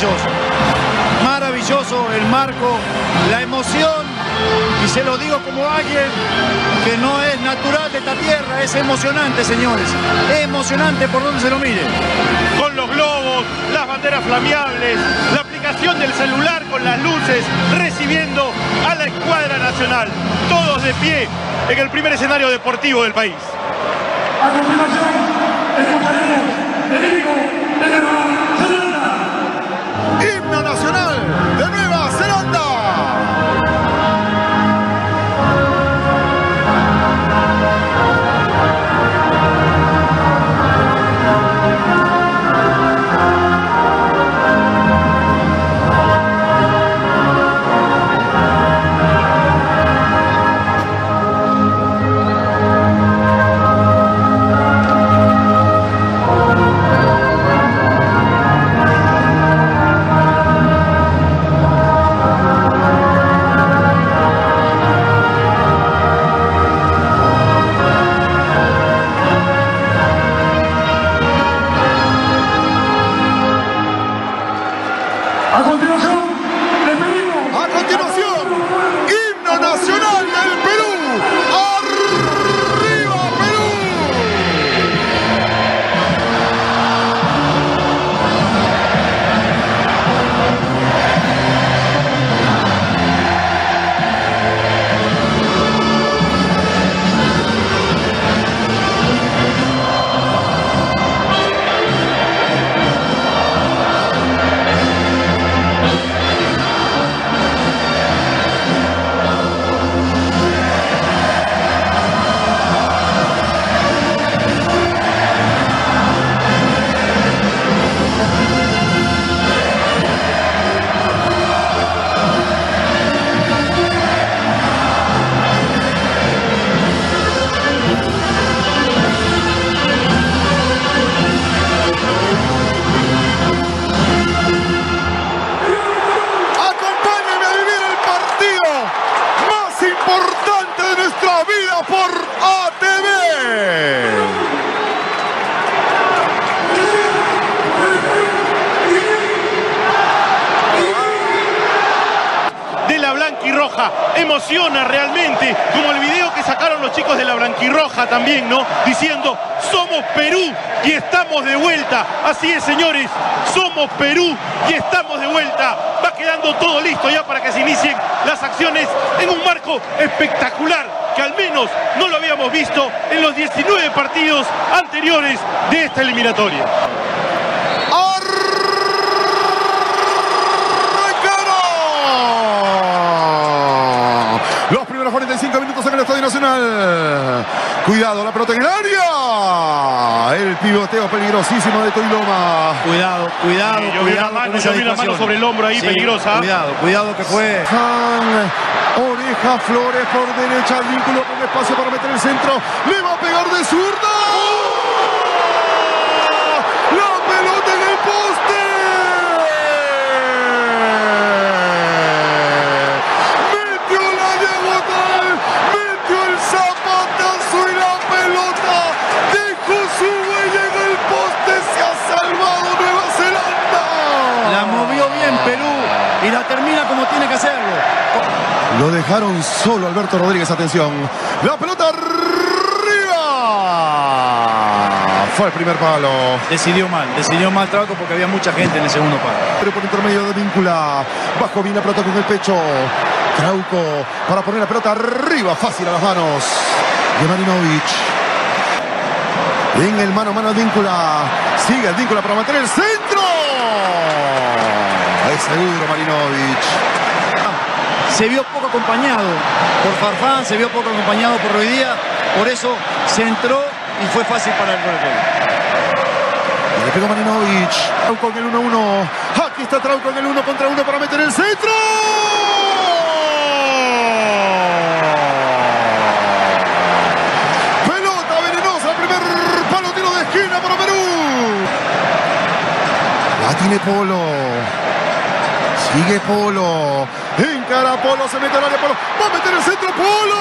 maravilloso. Maravilloso el marco, la emoción, y se lo digo como alguien que no es natural de esta tierra, es emocionante, señores, es emocionante por donde se lo mire. Con los globos, las banderas flameables, la aplicación del celular con las luces, recibiendo a la escuadra nacional, todos de pie en el primer escenario deportivo del país. A continuación, escucharemos el himno de Nueva Zelanda. Himno nacional de Nueva Zelanda. A continuación, Himno nacional del Perú. ¡Arriba, Perú! Acompáñenme a vivir el partido más importante de nuestra vida por ATV. De la blanquirroja, emociona realmente, como el video que sacaron los chicos de la blanquirroja también, ¿no? Diciendo, somos Perú y estamos de vuelta. Así es, señores, somos Perú y estamos de vuelta. Va quedando todo listo ya para que se inicien las acciones en un marco espectacular, que al menos no lo habíamos visto en los 19 partidos anteriores de esta eliminatoria. Los primeros 45 minutos en el Estadio Nacional. Cuidado, la pelota en el área. El pivoteo peligrosísimo de Toiloma. Cuidado, cuidado, Yo vi cuidado. una mano, con esa yo vi una mano distracción. sobre el hombro ahí, Sí, peligrosa. Cuidado que fue. Oreja Flores por derecha, al vínculo con espacio para meter el centro. Le va a pegar de zurda. La pelota en el poste. Metió la diagonal, metió el zapatazo y la pelota dejó su huella en el poste. Se ha salvado Nueva Zelanda. La movió bien Perú y la termina como tiene que hacerlo. Lo dejaron solo Alberto Rodríguez, atención. La pelota arriba. Fue el primer palo. Decidió mal Trauco porque había mucha gente en el segundo palo. Pero por intermedio de Víncula. Bajo bien la pelota con el pecho. Trauco para poner la pelota arriba, fácil a las manos de Marinovich. En el mano a mano de Víncula. Sigue el Víncula para mantener el centro. Es seguro Marinovich. Se vio poco acompañado por Farfán, se vio poco acompañado por Ruidía, por eso se entró y fue fácil para el gol. Le pegó Marinovich. Trauco en el 1-1. Aquí está Trauco en el 1 contra 1 para meter el centro. Pelota venenosa, el primer palo, tiro de esquina para Perú. La tiene Polo. Sigue Polo. Encara Polo, se mete al área Polo. Va a meter el centro Polo.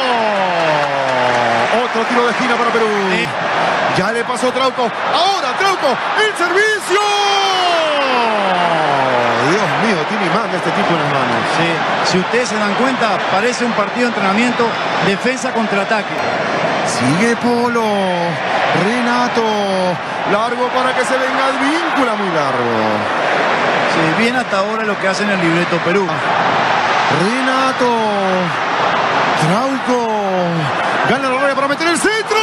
Otro tiro de esquina para Perú. Ya le pasó Trauco. Ahora Trauco. El servicio. Dios mío, tiene más de este tipo en las manos. Sí. Si ustedes se dan cuenta, parece un partido de entrenamiento, defensa contra ataque. Sigue Polo. Renato. Largo para que se venga el vínculo, muy largo. Sí, bien hasta ahora lo que hacen en el libreto Perú. Renato. Trauco. Gana la raya para meter el centro.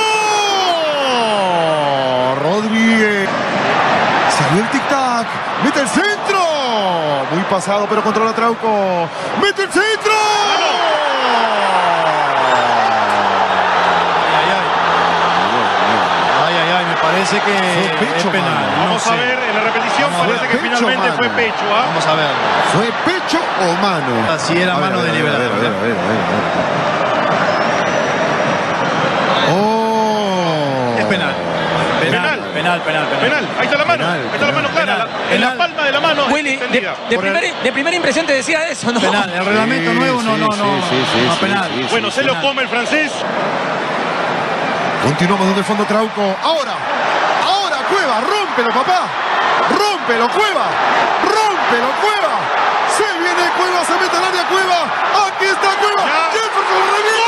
Rodríguez. Salió el tic-tac. Mete el centro. Muy pasado, pero controla Trauco. Mete el centro. Me parece que pecho, es penal. Vamos a ver en la repetición, parece que finalmente fue pecho. Vamos a ver. ¿Fue pecho o mano? Si era mano deliberada. Oh. Es penal. Penal. Ahí está la mano. Ahí está la mano clara. En la palma de la mano. Willy, de primera impresión te decía eso, ¿no? Penal. El reglamento nuevo no, penal. Bueno, se lo come el francés. Continuamos desde el fondo Trauco. Ahora Cueva, rómpelo, papá. Rómpelo, Cueva. Rómpelo, Cueva. Se viene Cueva, se mete al área Cueva. Aquí está Cueva. Jefferson revienta.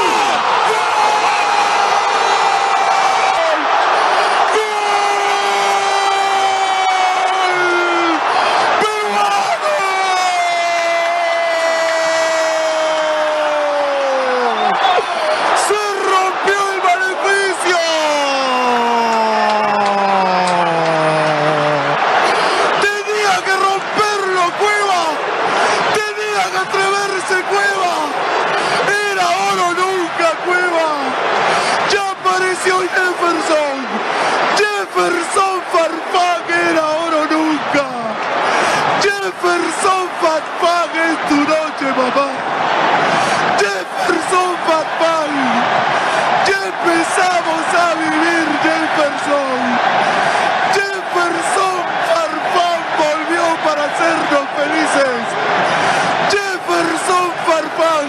Jefferson Farfán era oro nunca. Jefferson Farfán es tu noche, papá. Jefferson Farfán. Ya empezamos a vivir, Jefferson. Jefferson Farfán volvió para hacernos felices. Jefferson Farfán.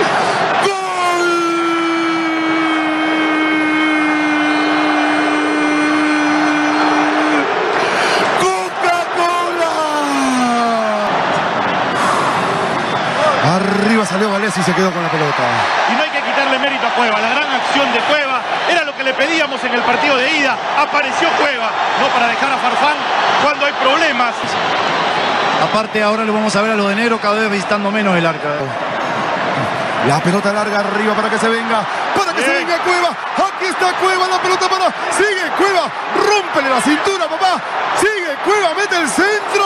Arriba salió Galés y se quedó con la pelota. Y no hay que quitarle mérito a Cueva. La gran acción de Cueva era lo que le pedíamos en el partido de ida. Apareció Cueva, no para dejar a Farfán cuando hay problemas. Aparte ahora lo vamos a ver a los de negro cada vez visitando menos el arca. La pelota larga arriba para que se venga. Para que se venga Cueva. Aquí está Cueva, la pelota para. Sigue Cueva. Rómpele la cintura, papá. Sigue Cueva, mete el centro.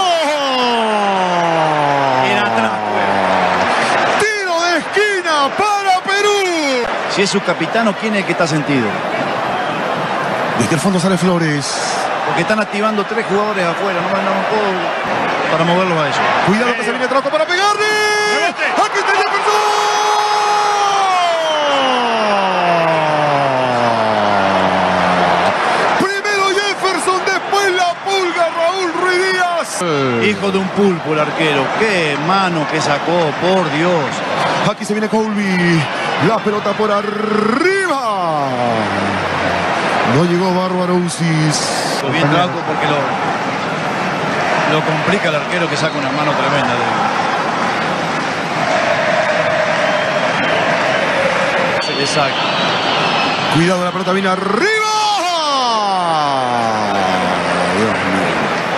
Era atrás, Tiro de esquina para Perú. Si es su capitano, ¿quién es el que está sentido? Desde el fondo sale Flores. Porque están activando 3 jugadores afuera. No puedo para moverlos a ellos. Cuidado que se viene Trauco para pegarle. Aquí está Jefferson. Hijo de un pulpo el arquero. Qué mano que sacó, por Dios. Aquí se viene Colby. La pelota por arriba. No llegó Bárbaro Ucis. Bien Trauco porque lo complica el arquero que saca una mano tremenda. Exacto. Cuidado, la pelota viene arriba. Dios mío.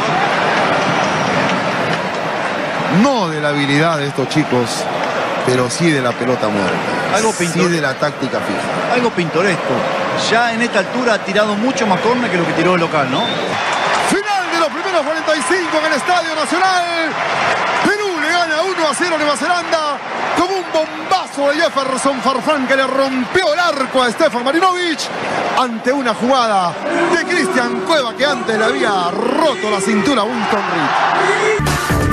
No de la habilidad de estos chicos, pero sí de la pelota muerta. Algo sí de la táctica fija. Algo pintoresco. Ya en esta altura ha tirado mucho más córner que lo que tiró el local, ¿no? Final de los primeros 45 en el Estadio Nacional. Perú le gana 1-0 a Nueva Zelanda con un bombazo de Jefferson Farfán que le rompió el arco a Stefan Marinovic ante una jugada de Cristian Cueva que antes le había roto la cintura a Winston Reed.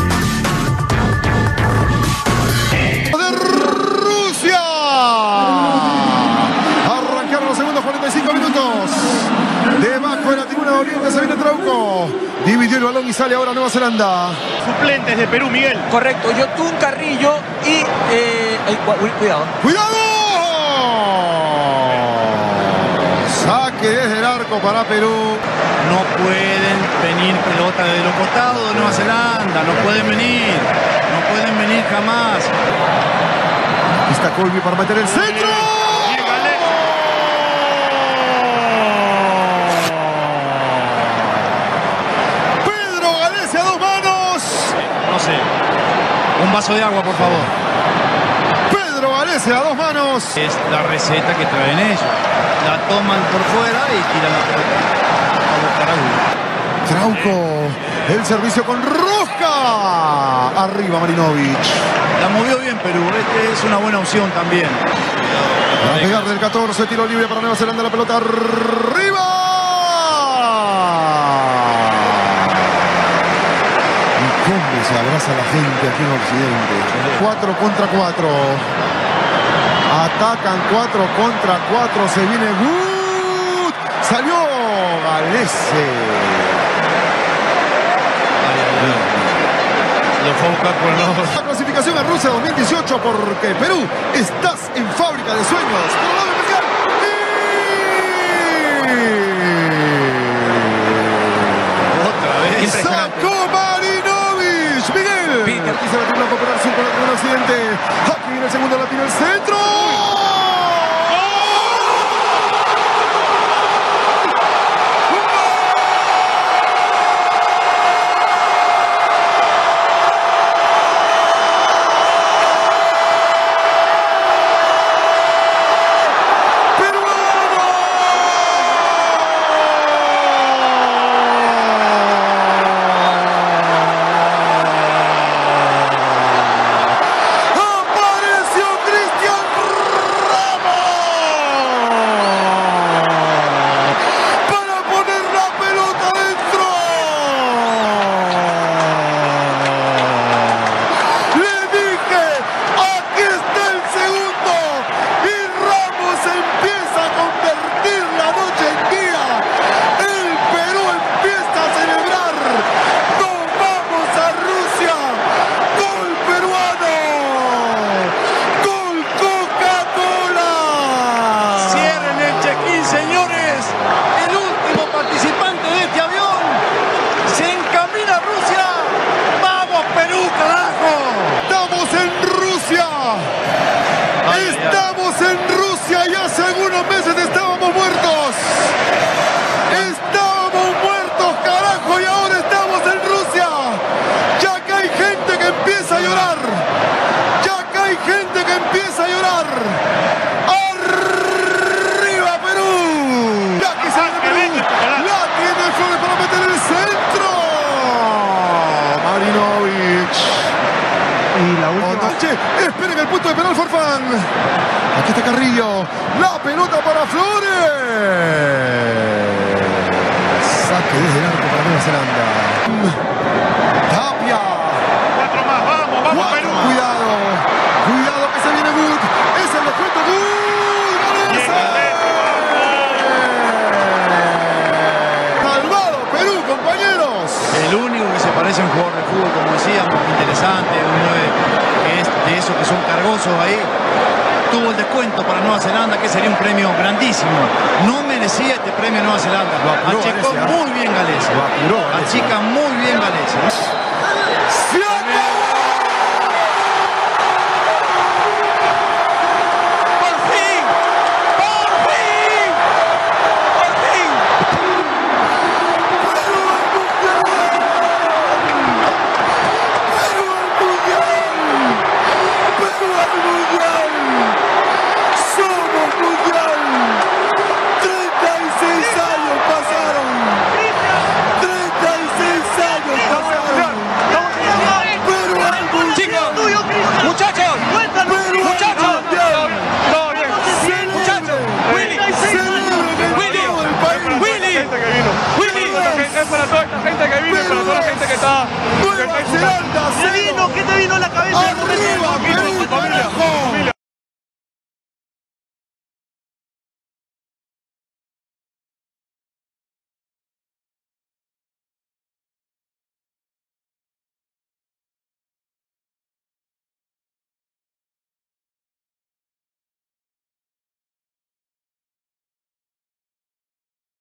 Arrancaron los segundos 45 minutos. Debajo de la tribuna de Oriente se viene Trauco. Dividió el balón y sale ahora Nueva Zelanda. Suplentes de Perú, Miguel. Correcto, Yotun Carrillo y... cuidado. ¡Cuidado! Saque desde el arco arco para Perú. No pueden venir pelotas de los costados de Nueva Zelanda. No pueden venir. No pueden venir jamás. Aquí está Colby para meter el centro. Pedro Galese a 2 manos. No sé. Un vaso de agua, por favor. Pedro Galese a 2 manos. Es la receta que traen ellos. La toman por fuera y tiran la pelota a buscar a uno. Trauco, el servicio con Rosca. Arriba Marinovic. La movió bien Perú. Este es una buena opción también. A pegarle el 14, tiro libre para Nueva Zelanda, la pelota arriba. Y cómo se abraza la gente aquí en Occidente. 4 contra 4. Atacan 4 contra 4. Se viene Wood. Salió Galese. Lo fue a buscar por el lado. La clasificación a Rusia 2018 porque Perú, estás en fábrica de sueños. Por el lado especial. Otra vez. Sacó Marinovic. Miguel. Aquí se la tiene popular sur con el occidente. Aquí viene el segundo latino, el centro. Estamos en Rusia y hace algunos meses estábamos muertos. Estábamos muertos, carajo, y ahora estamos en Rusia. Ya que hay gente que empieza a llorar. Ya que hay gente que empieza a llorar. ¡Arriba Perú! La que sale Perú. La tiene Flores para meter el centro. Marinovic. Y la última. Esperen el punto de penal Farfán. Aquí está Carrillo. La pelota para Flores. Saque desde el arco para Nueva Zelanda. Tapia. 4 más, vamos Perú. Cuidado. Cuidado que se viene Wood. Es el descuento. Wood. Salvado Perú, compañeros. El único que se parece a un jugador de fútbol, como decíamos, interesante, un 9 que es de esos que son cargosos ahí. Tuvo el descuento para Nueva Zelanda, que sería un premio grandísimo. No merecía este premio Nueva Zelanda. Achicó muy bien Galese. Achica muy bien Galese. Es para toda esta gente que vino y para toda la gente que está. Nueva Zelanda, ¿Qué te vino a la cabeza? ¡Arriba, Perú, carajo!